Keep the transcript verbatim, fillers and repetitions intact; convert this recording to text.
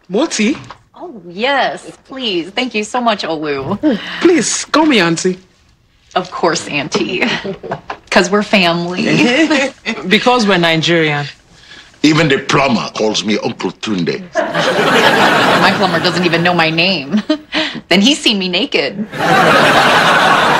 More tea? Oh, yes, please. Thank you so much, Olu. Please, call me Auntie. Of course, Auntie. Because we're family. Because we're Nigerian. Even the plumber calls me Uncle Tunde. My plumber doesn't even know my name. Then he's seen me naked.